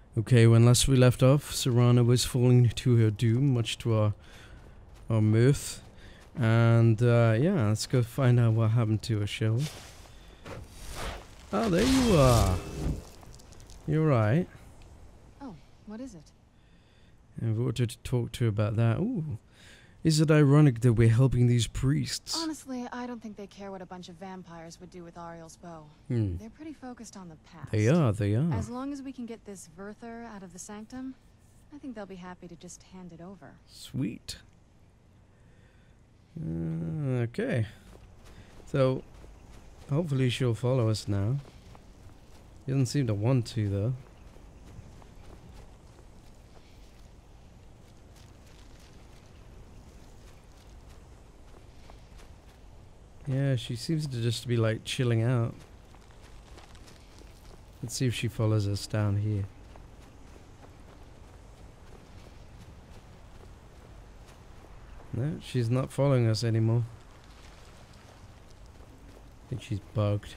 Okay, when last we left off, Serana was falling to her doom, much to our mirth. And yeah, let's go find out what happened to her, shall we? Oh, there you are. You're right. Oh, what is it? I've ordered to talk to her about that. Ooh. Is it ironic that we're helping these priests? Honestly, I don't think they care what a bunch of vampires would do with Ariel's bow. Hmm. They're pretty focused on the past. They are. As long as we can get this Werther out of the sanctum, I think they'll be happy to just hand it over. Sweet. Okay. So, hopefully she'll follow us now. She doesn't seem to want to, though. Yeah, she seems to just be like chilling out. Let's see if she follows us down here. No, she's not following us anymore. I think she's bugged.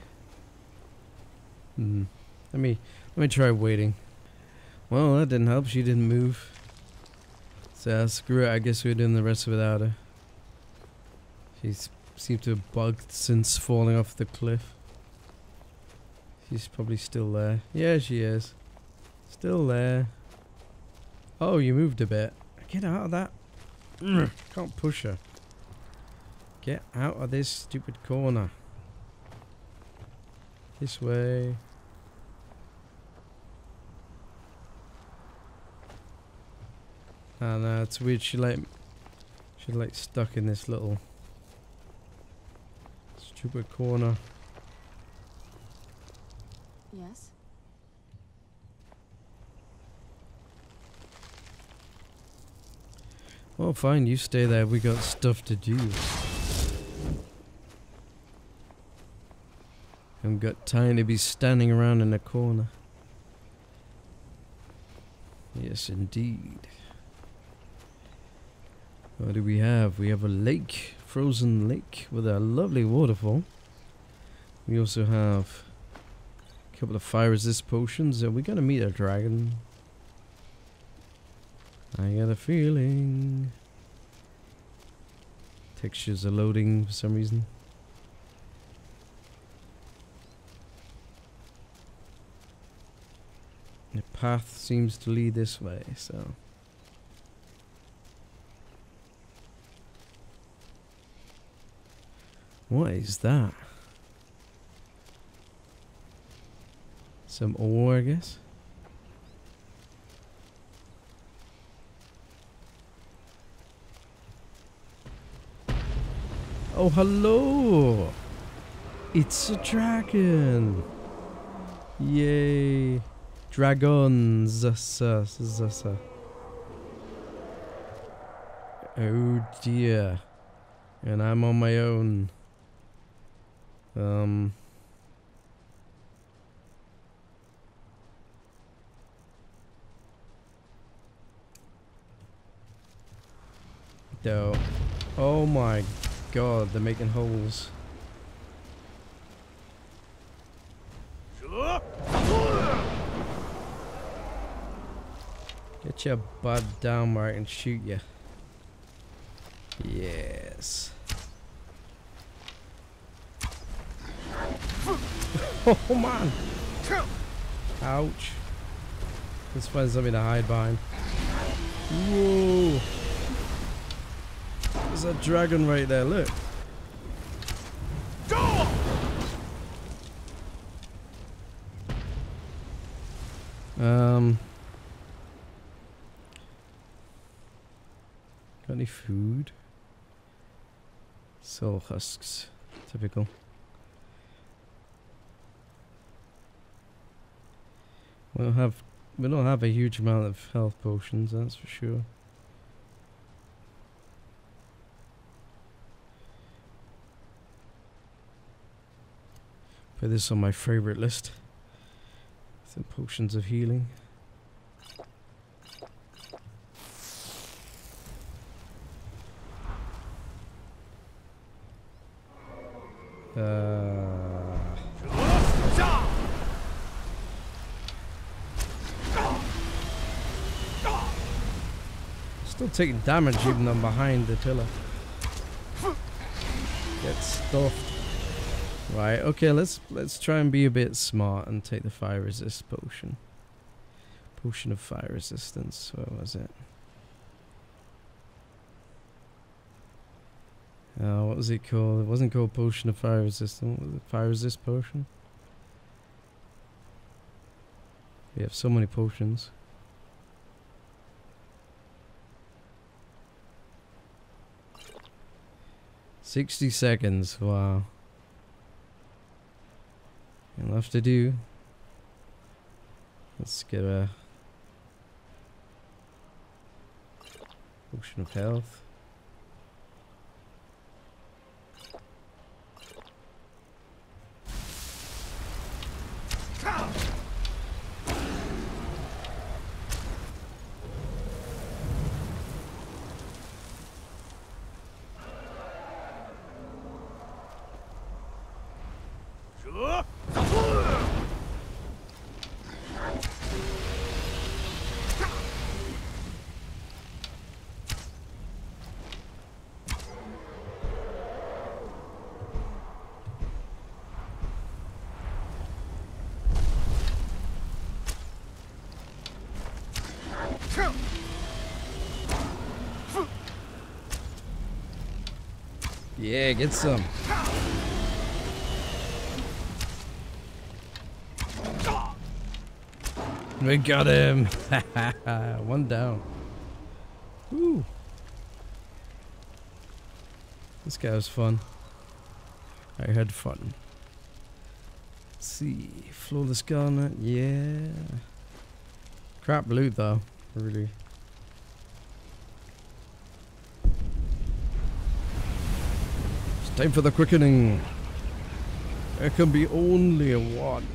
Let me try waiting. Well, that didn't help. She didn't move. So screw it. I guess we're doing the rest without her. She's seemed to have bugged since falling off the cliff. She's probably still there. Yeah, she is. Still there. Oh, you moved a bit. Get out of that. Can't push her. Get out of this stupid corner. This way. No, it's weird. She's like stuck in this little stupid corner. Yes? Well, fine. You stay there. We got stuff to do. I've got time to be standing around in a corner. Yes, indeed. What do we have? We have a lake, frozen lake with a lovely waterfall. We also have a couple of fire resist potions. We gotta meet a dragon. I got a feeling. Textures are loading for some reason. The path seems to lead this way, so. What is that? Some ore, I guess. Oh, hello! It's a dragon! Yay! Dragons! Oh dear. And I'm on my own. No. Oh my god, they're making holes. Get your butt down where I can shoot you. Yes. Oh man! Ouch. Let's find something to hide behind. Whoa! There's a dragon right there, look. Got any food? Soul husks. Typical. We don't have a huge amount of health potions, that's for sure. Put this on my favorite list. Some potions of healing. Still taking damage even though I'm behind the pillar. Get stuffed. Right, okay, let's try and be a bit smart and take the fire resist potion. Potion of fire resistance. Where was it? What was it called? It wasn't called potion of fire resistance. What was it? Fire resist potion? We have so many potions. "60 seconds, wow. Enough to do. Let's get a potion of health. Yeah, get some. We got him. One down. Woo. This guy was fun. I had fun. Let's see. Flawless garnet. Yeah. Crap loot though. Really. It's time for the quickening. There can be only one.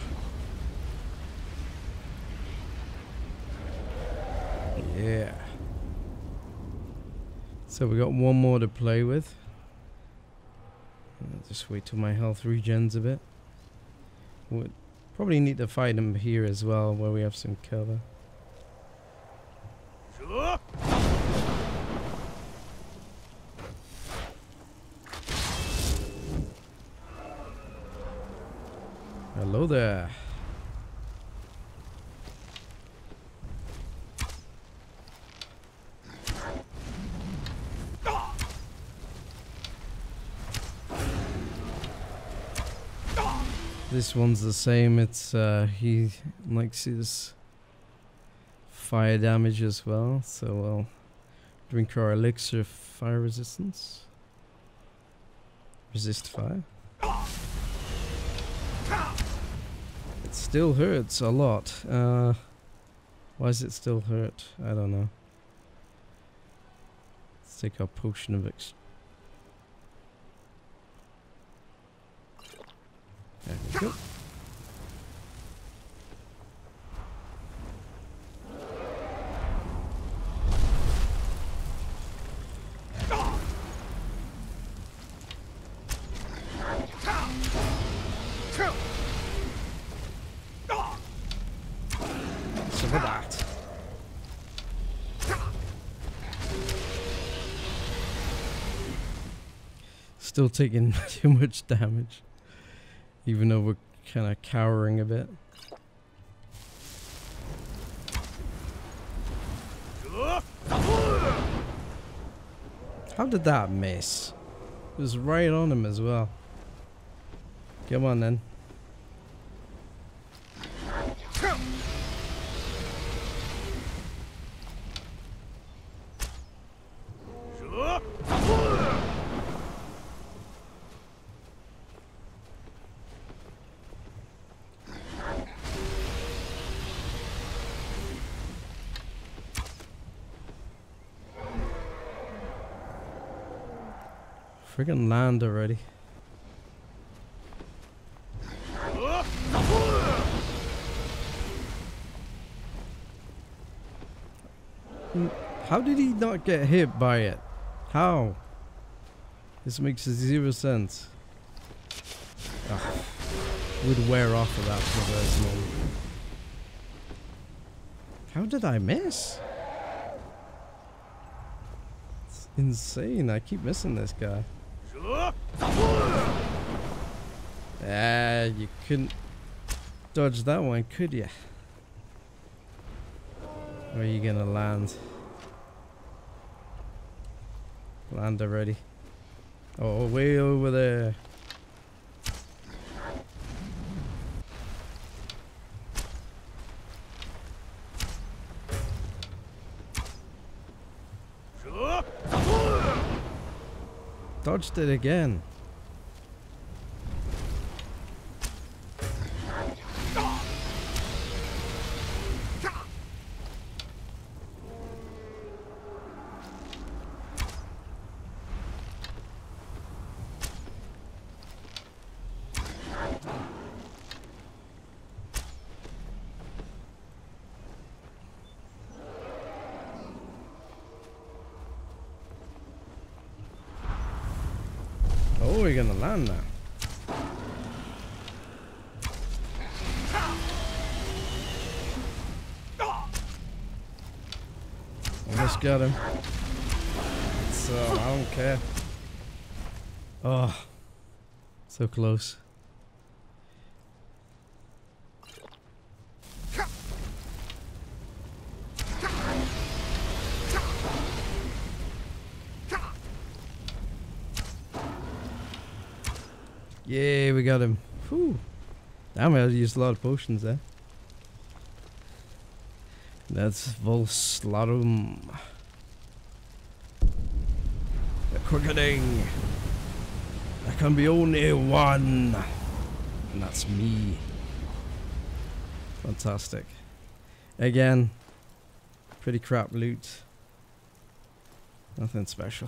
Yeah. So we got one more to play with. I'll just wait till my health regens a bit. We'll probably need to fight him here as well, where we have some cover. Hello there. This one's the same. It's he likes his fire damage as well, so we'll drink our elixir of fire resistance. Resist fire. It still hurts a lot. Why does it still hurt? I don't know. Let's take our potion of There we go. So for that. Still taking too much damage. Even though we're kind of cowering a bit. How did that miss? It was right on him as well. Come on then. Friggin' land already. How did he not get hit by it? How? This makes zero sense. Ugh. Would wear off of that reverse mode. How did I miss? insane. I keep missing this guy. Ah, you couldn't dodge that one, could you? Where are you gonna land? Land already. Oh, way over there. Dodged it again. Oh, we're gonna land now. Almost got him. So I don't care. Oh, so close. Yeah, we got him. Whew. Damn, I used a lot of potions there. That's Volslarum. The quickening. There can be only one. And that's me. Fantastic. Again, pretty crap loot. Nothing special.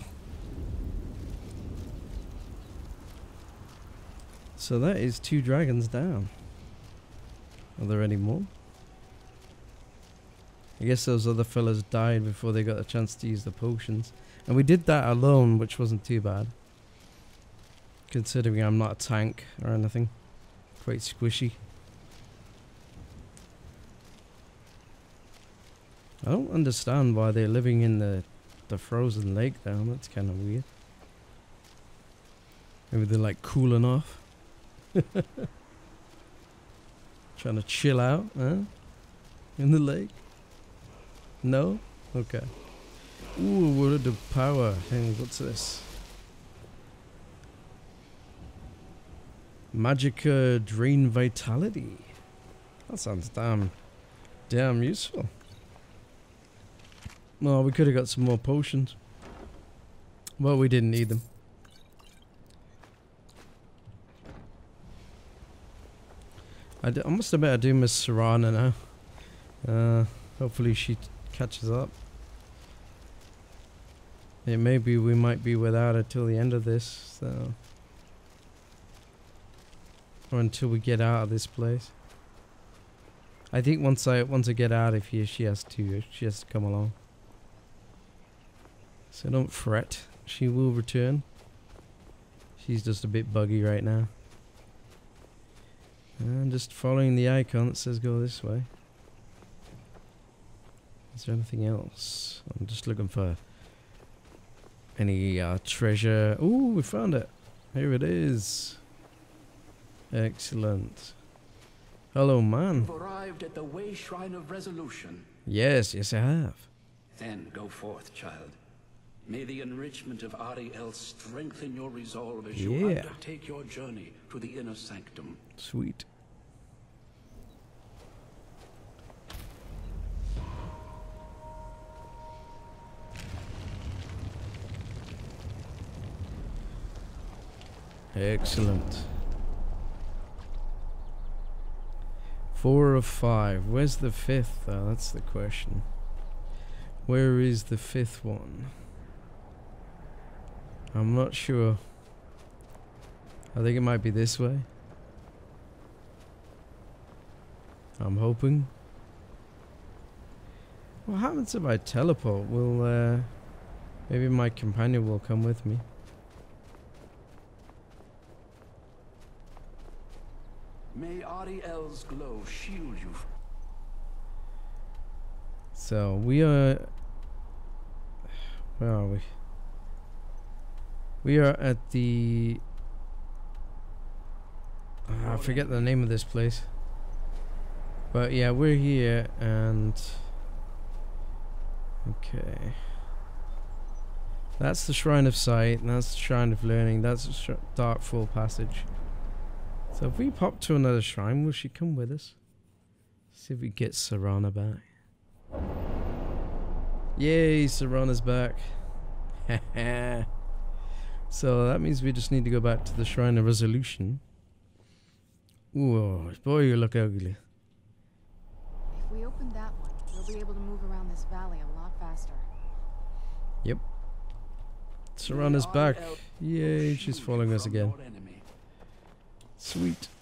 So that is 2 dragons down. Are there any more? I guess those other fellas died before they got a chance to use the potions. And we did that alone, which wasn't too bad. Considering I'm not a tank or anything. Quite squishy. I don't understand why they're living in the frozen lake down. That's kind of weird. Maybe they're like cooling off. Trying to chill out, huh? In the lake? No? Okay. Ooh, what the power. Hey, what's this? Magicka Drain Vitality. That sounds damn useful. Well, we could have got some more potions. Well, we didn't need them. I must admit I do miss Serana now. Hopefully she catches up. Yeah, maybe we might be without her till the end of this, so... Or until we get out of this place. I think once I get out of here, she has to come along. So don't fret, she will return. She's just a bit buggy right now. And just following the icon that says go this way. Is there anything else? I'm just looking for any treasure. Ooh, we found it. Here it is. Excellent. Hello, man. You've arrived at the Way Shrine of Resolution. Yes, I have. Then go forth, child. May the enrichment of Ariel strengthen your resolve as you undertake your journey to the inner sanctum. Sweet. Excellent. 4 of 5. Where's the 5th though? That's the question. Where is the 5th one? I'm not sure. I think it might be this way. I'm hoping. What happens if I teleport? Will maybe my companion will come with me. May Ariel's glow shield you. So we are... Where are we? We are at the... I forget the name of this place. But yeah, we're here and... Okay. That's the Shrine of Sight, that's the Shrine of Learning, that's the Darkfall Passage. So if we pop to another shrine, will she come with us? See if we get Serana back. Yay, Serana's back. So that means we just need to go back to the Shrine of Resolution. Ooh, boy, you look ugly. If we open that one, we'll be able to move around this valley a lot faster. Yep. Serana's back. Yay, she's following us again. Sweet.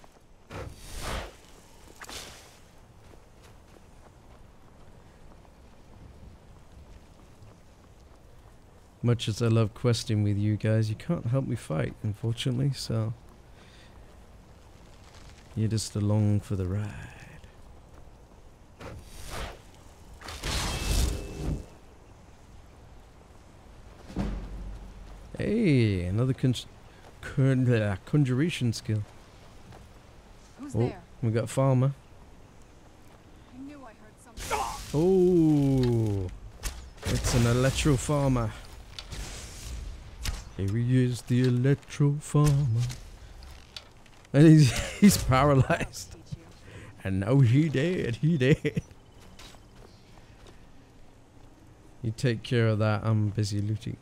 Much as I love questing with you guys, you can't help me fight, unfortunately, so... You're just along for the ride. Hey, another conjuration skill. Who's Oh, there? we got Farmer. I knew I heard something. Oh, it's an Electro Farmer. Here he is, the Electro Farmer. And he's paralyzed. And now he dead, he dead. You take care of that, I'm busy looting.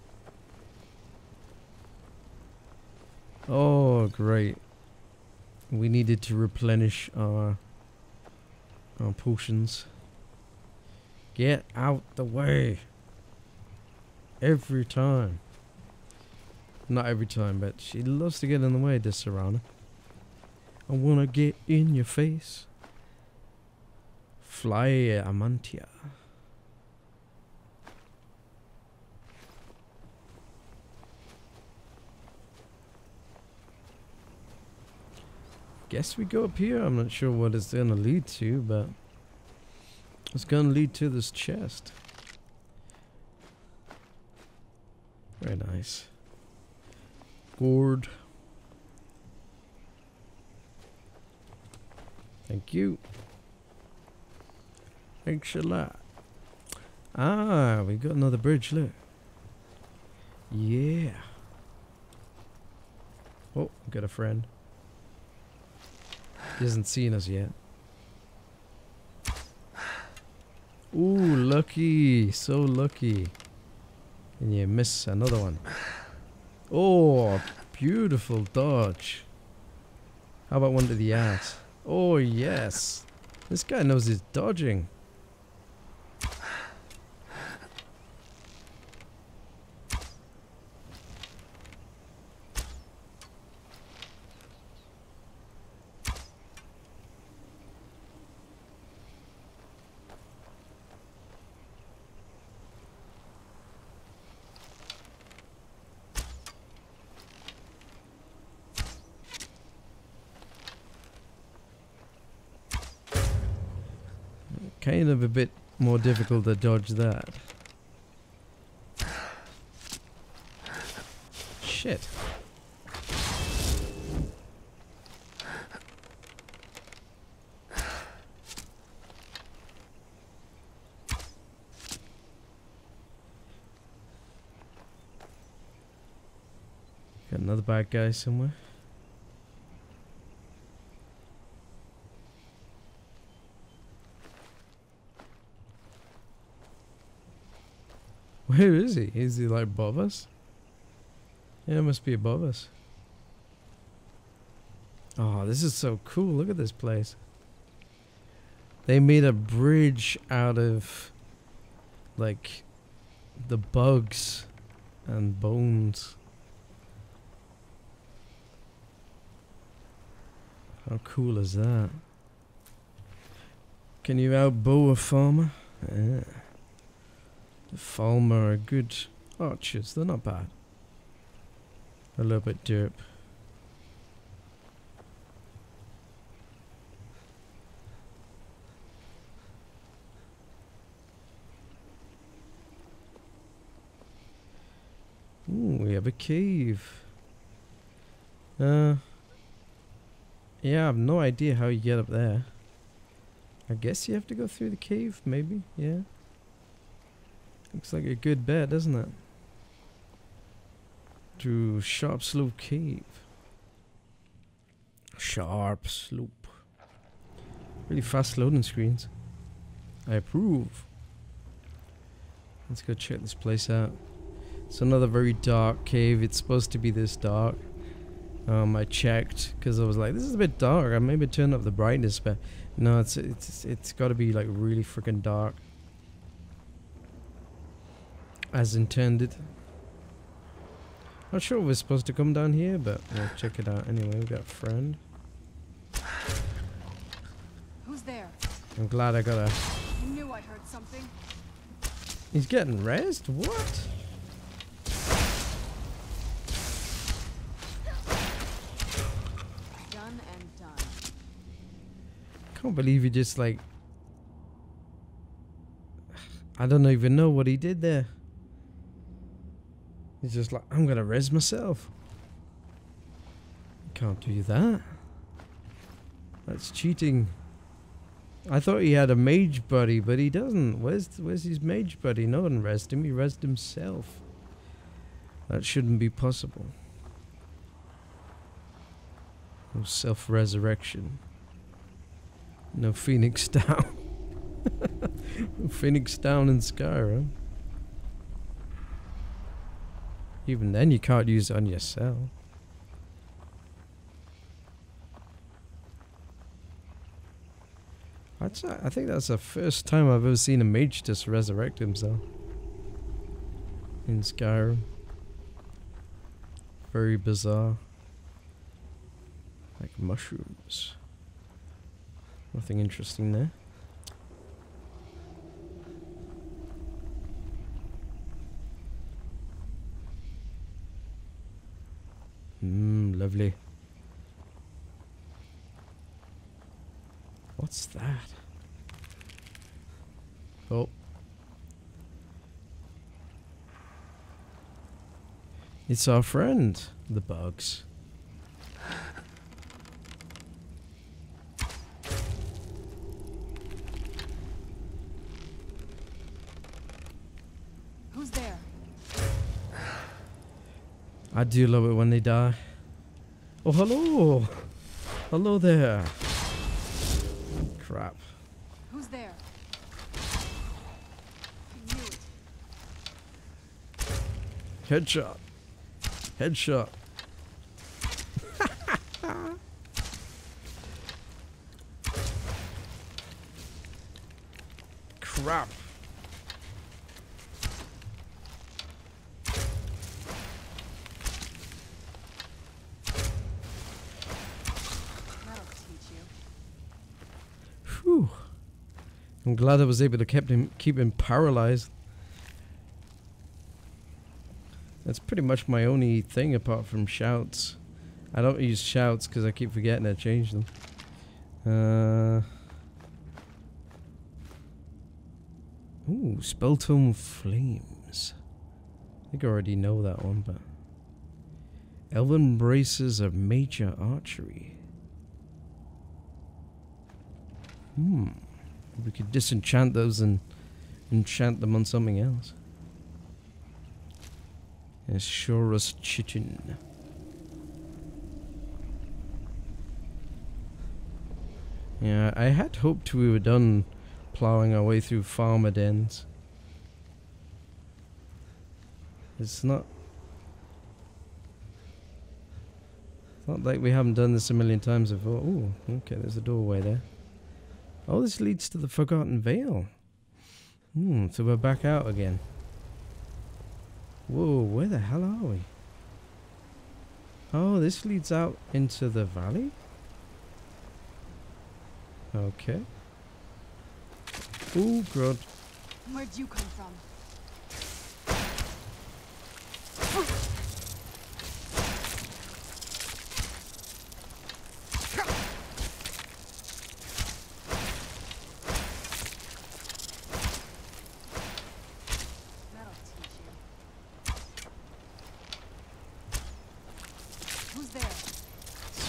Oh, great. We needed to replenish our potions. Get out the way. Every time. Not every time, but she loves to get in the way, this Serana. I wanna get in your face. Fly Amantia. Guess we go up here. I'm not sure what it's gonna lead to, but it's gonna lead to this chest. Very nice. Gourd. Thank you. Thanks a lot. Ah, we got another bridge, look. Yeah. Oh, got a friend. He hasn't seen us yet. Ooh, lucky. So lucky. And you miss another one. Oh, beautiful dodge. How about one to the ass? Oh, yes. This guy knows his dodging. Kind of a bit more difficult to dodge that. Shit. Got another bad guy somewhere. Where is he? Is he like above us? Yeah, it must be above us. Oh, this is so cool. Look at this place. They made a bridge out of like the bugs and bones. How cool is that? Can you outbow a farmer? Yeah. The Falmer are good archers, they're not bad. A little bit derp. Ooh, we have a cave. Yeah, I have no idea how you get up there. I guess you have to go through the cave, maybe, yeah. Looks like a good bet, doesn't it? To Sharp Slope Cave. Sharp Slope. Really fast loading screens. I approve. Let's go check this place out. It's another very dark cave. It's supposed to be this dark. I checked because I was like, this is a bit dark. I maybe turn up the brightness, but no, it's got to be like really freaking dark, as intended. Not sure we're supposed to come down here, but we'll check it out anyway. We got a friend. Who's there? I'm glad I got a. I knew I heard something. He's getting rezzed? What? Done and done. Can't believe he just like. I don't even know what he did there. He's just like, I'm gonna res myself. Can't do that. That's cheating. I thought he had a mage buddy, but he doesn't. Where's his mage buddy? No one resed him. He resed himself. That shouldn't be possible. No self-resurrection. No Phoenix Down. No Phoenix Down in Skyrim. Even then, you can't use it on yourself. I think that's the first time I've ever seen a mage just resurrect himself in Skyrim. Very bizarre. Like mushrooms. Nothing interesting there. Lovely. What's that? Oh. It's our friend, the bugs. Who's there? I do love it when they die. Oh, hello! Hello there. Crap. Who's there? I knew it. Headshot. Headshot. Crap. That'll teach you. Whew. I'm glad I was able to keep him paralyzed. That's pretty much my only thing apart from shouts. I don't use shouts because I keep forgetting to change them. Ooh, Spelltome Flames. I think I already know that one, but... Elven Braces of Major Archery. We could disenchant those and enchant them on something else. Shorus Chitin. Yeah, I had hoped we were done plowing our way through farmer dens. It's not like we haven't done this a million times before. Ooh, okay, there's a doorway there. Oh, this leads to the Forgotten Vale. So we're back out again. Whoa, where the hell are we? Oh, this leads out into the valley? Okay. Ooh, God. Where'd you come from?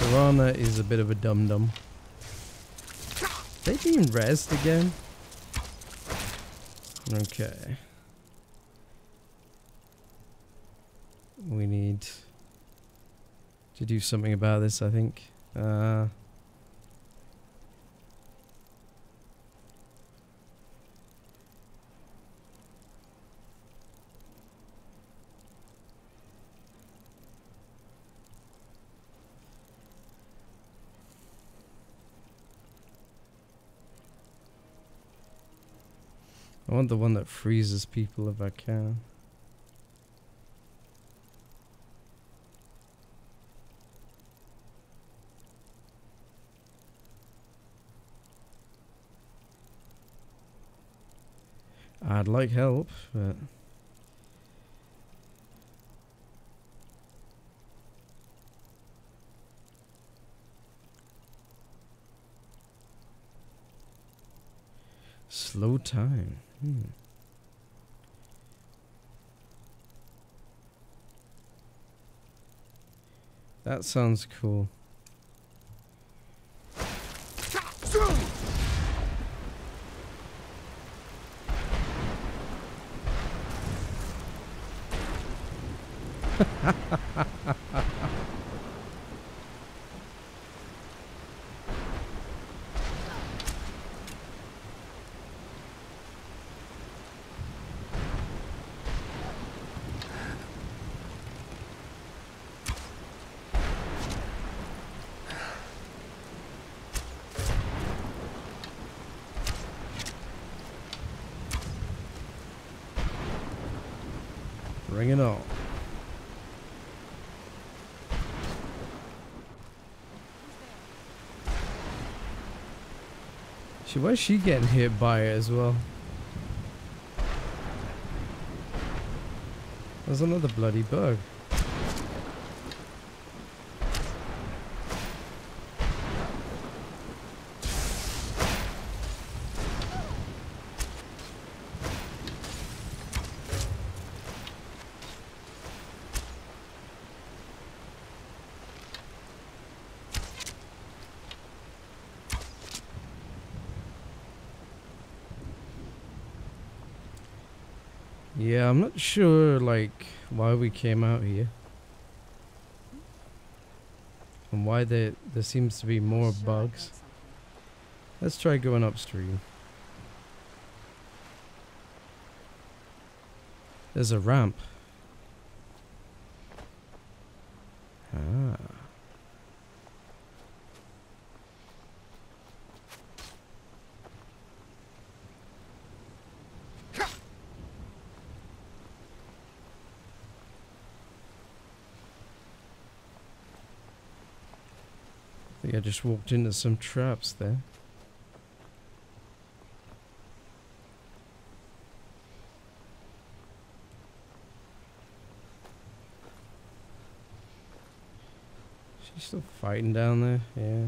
Serana is a bit of a dum-dum. They being rezzed again? Okay. We need to do something about this, I think. I want the one that freezes people if I can. I'd like help, but... Slow time. That sounds cool. Bring it on. Why is she getting hit by it as well? There's another bloody bug. Yeah, I'm not sure, like, why we came out here. And why there seems to be more bugs. Let's try going upstream. There's a ramp. Ah. I think I just walked into some traps there. She's still fighting down there, yeah.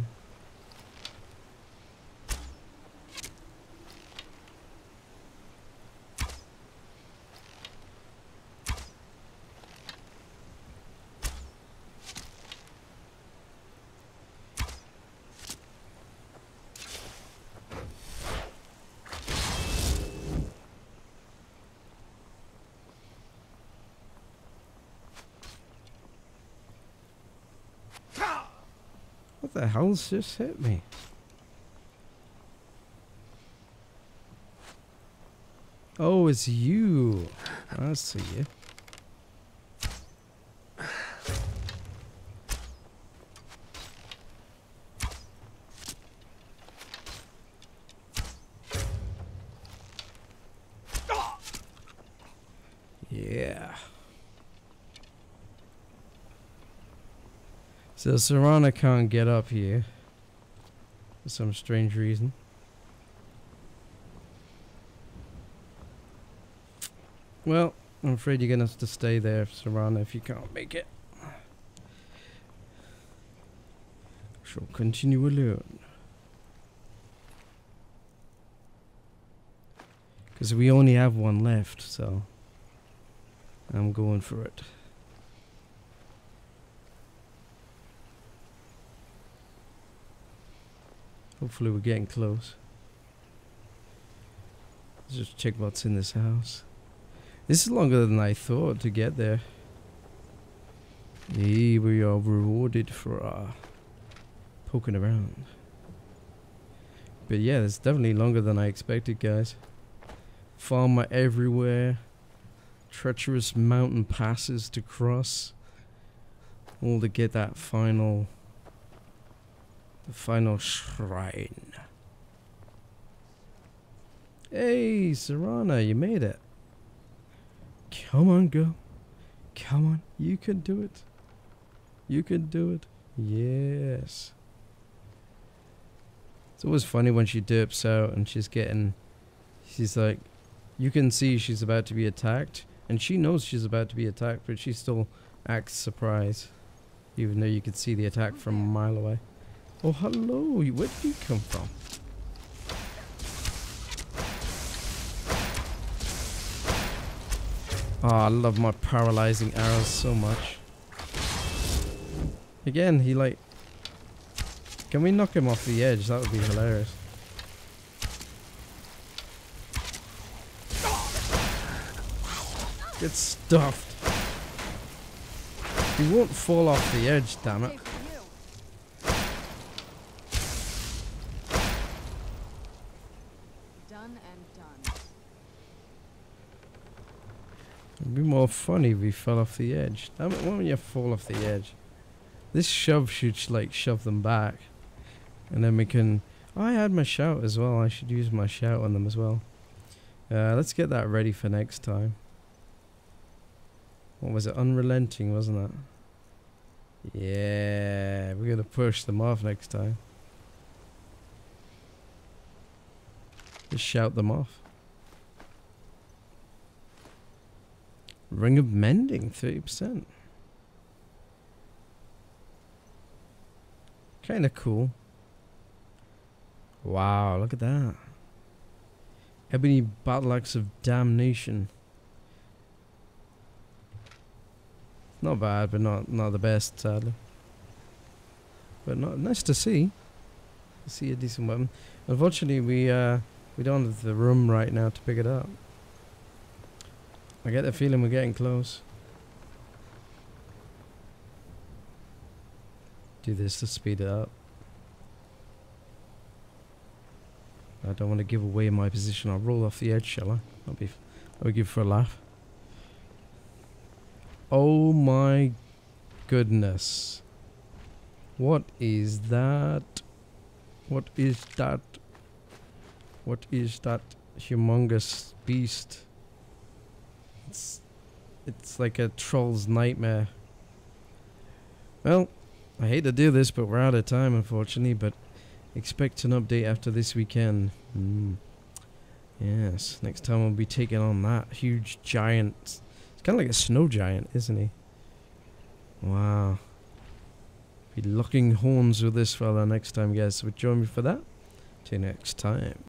What the hell's just hit me? Oh, it's you. I see you. Yeah. So Serana can't get up here for some strange reason. Well, I'm afraid you're gonna have to stay there, Serana, if you can't make it. Shall continue alone. Because we only have one left, so I'm going for it. Hopefully we're getting close. Let's just check what's in this house. This is longer than I thought to get there. Hey, we are rewarded for our poking around. But yeah, it's definitely longer than I expected, guys. Farmer everywhere. Treacherous mountain passes to cross. All to get that final... the final shrine. Hey, Serana, you made it. Come on, girl. Come on, you can do it. You can do it. Yes. It's always funny when she dips out and she's like, you can see she's about to be attacked. And she knows she's about to be attacked, but she still acts surprised. Even though you could see the attack from a mile away. Oh, hello. Where did you come from? Oh, I love my paralyzing arrows so much. Again, he like... Can we knock him off the edge? That would be hilarious. Get stuffed. He won't fall off the edge, damn it. Done and done. It'd be more funny if we fell off the edge. Damn it, when you fall off the edge. This shove should like shove them back. And then we can... Oh, I had my shout as well. I should use my shout on them as well. Let's get that ready for next time. What was it? Unrelenting, wasn't it? Yeah, we're gonna push them off next time. Just shout them off. Ring of Mending, 30%. Kinda cool. Wow, look at that. Ebony Battle Axe of Damnation. Not bad, but not the best, sadly. But nice to see. See a decent weapon. Unfortunately, we don't have the room right now to pick it up. I get the feeling we're getting close. Do this to speed it up. I don't want to give away my position. I'll roll off the edge, shall I? I'll give for a laugh. Oh my goodness. What is that? What is that? What is that humongous beast? It's like a troll's nightmare. Well, I hate to do this, but we're out of time, unfortunately. But expect an update after this weekend. Yes, next time we'll be taking on that huge giant. It's kind of like a snow giant, isn't he? Wow. Be locking horns with this fella next time, guys. So join me for that. Till next time.